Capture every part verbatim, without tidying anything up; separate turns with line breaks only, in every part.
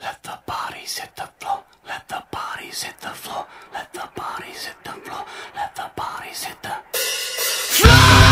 Let the bodies hit the floor. Let the bodies hit the floor. Let the bodies hit the floor. Let the bodies hit the floor.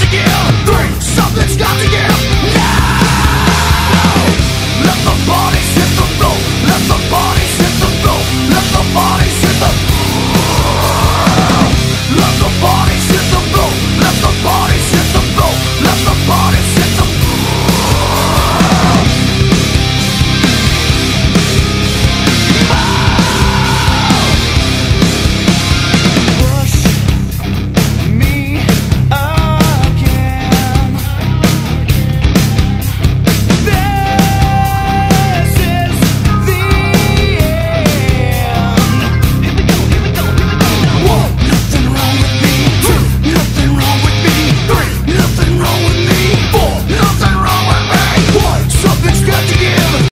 Something's got to give now. Let the bodies